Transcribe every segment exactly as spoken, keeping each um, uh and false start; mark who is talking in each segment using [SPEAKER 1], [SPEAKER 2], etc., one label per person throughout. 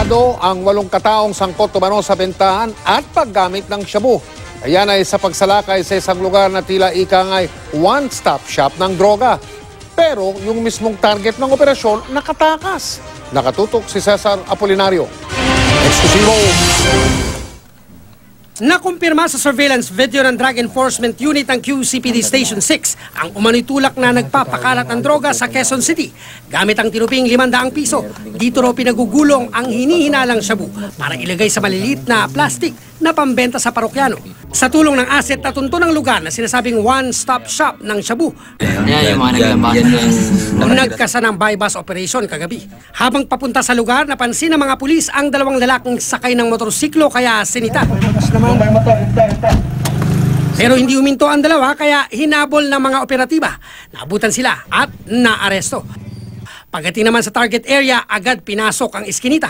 [SPEAKER 1] Arestyado ang walong kataong sangkot umano sa bentahan at paggamit ng shabu. Ayan ay sa pagsalakay sa isang lugar na tila ika nga'y one-stop shop ng droga. Pero yung mismong target ng operasyon nakatakas. Nakatutok si Cesar Apolinario. Eksklusibo.
[SPEAKER 2] Nakumpirma sa surveillance video ng Drug Enforcement Unit ng Q C P D Station six ang umano'y tulak na nagpapakalat ng droga sa Quezon City gamit ang tinuping limandaang piso. Dito raw pinagugulong ang hinihinalang shabu para ilagay sa maliliit na plastic na pambenta sa parokyano. Sa tulong ng asset na tunto ng lugar na sinasabing one-stop shop ng shabu,
[SPEAKER 3] yan yung mga naglambasan ng
[SPEAKER 2] nagkasa ng buy-bus operation kagabi. Habang papunta sa lugar, napansin ng mga pulis ang dalawang lalaking sakay ng motorsiklo kaya sinita. Pero hindi huminto ang dalawa kaya hinabol ng mga operatiba. Naabutan sila at naaresto. Pagdating naman sa target area, agad pinasok ang iskinita.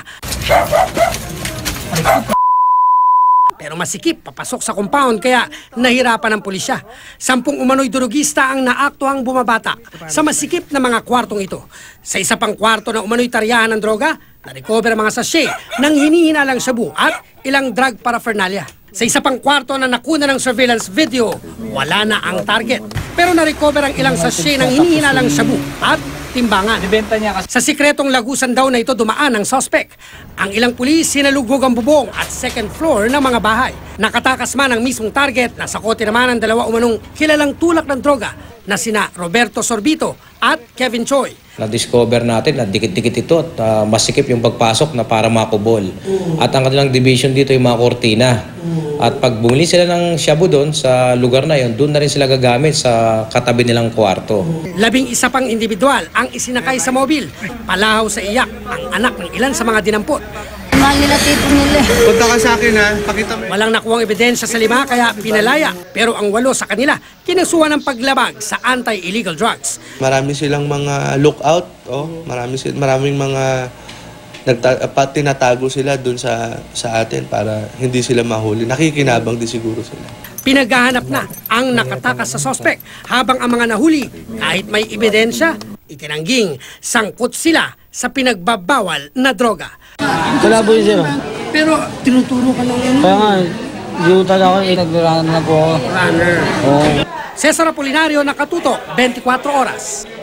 [SPEAKER 2] Pero masikip papasok sa compound kaya nahirapan ang pulisya. Sampung umano'y durugista ang naaktuang bumabatak sa masikip na mga kwartong ito. Sa isa pang kwarto na umano'y taryahan ng droga, na-recover ang mga sachet ng hinihinalang shabu at ilang drug paraphernalia. Sa isa pang kwarto na nakuna ng surveillance video, wala na ang target. Pero na-recover ang ilang sachet ng hinihinalang shabu at timbangan. Sa sikretong lagusan daw na ito dumaan ang suspect. Ang ilang pulis sinalugmog ang bubong at second floor ng mga bahay. Nakatakas man ang mismong target na sakote naman ang dalawa umanong kilalang tulak ng droga na sina Roberto Sorbito at Kevin Choi.
[SPEAKER 4] Na-discover natin na dikit-dikit ito at uh, masikip yung pagpasok na para makubol. At ang kanilang division dito yung mga kortina. At pag bumili sila ng shabu doon sa lugar na yon, doon na rin sila gagamit sa katabi nilang kwarto.
[SPEAKER 2] Labing isa pang individual ang isinakay sa mobil. Palahaw sa iyak ang anak ng ilan sa mga dinampot.
[SPEAKER 5] Mahal nila tipo nila.
[SPEAKER 6] Punta ka sa akin ha, pakita mo.
[SPEAKER 2] Walang nakuhang ebidensya sa lima kaya pinalaya. Pero ang walo sa kanila, kinasuhan ng paglabag sa anti-illegal drugs.
[SPEAKER 6] Marami silang mga lookout, oh, marami sil maraming mga nagta tinatago sila doon sa sa atin para hindi sila mahuli. Nakikinabang din siguro sila.
[SPEAKER 2] Pinaghahanap na ang nakatakas sa suspect habang ang mga nahuli kahit may ebidensya, itinangging sangkot sila sa pinagbabawal na droga.
[SPEAKER 3] Wala po yun, sir.
[SPEAKER 2] Pero tinuturo ka lang yun.
[SPEAKER 3] Kaya nga, hindi ko talaga ako, eh, nag-run na po ako.
[SPEAKER 2] Runner.
[SPEAKER 3] Oo.
[SPEAKER 2] Cesar Apolinario, nakatutok, twenty-four oras.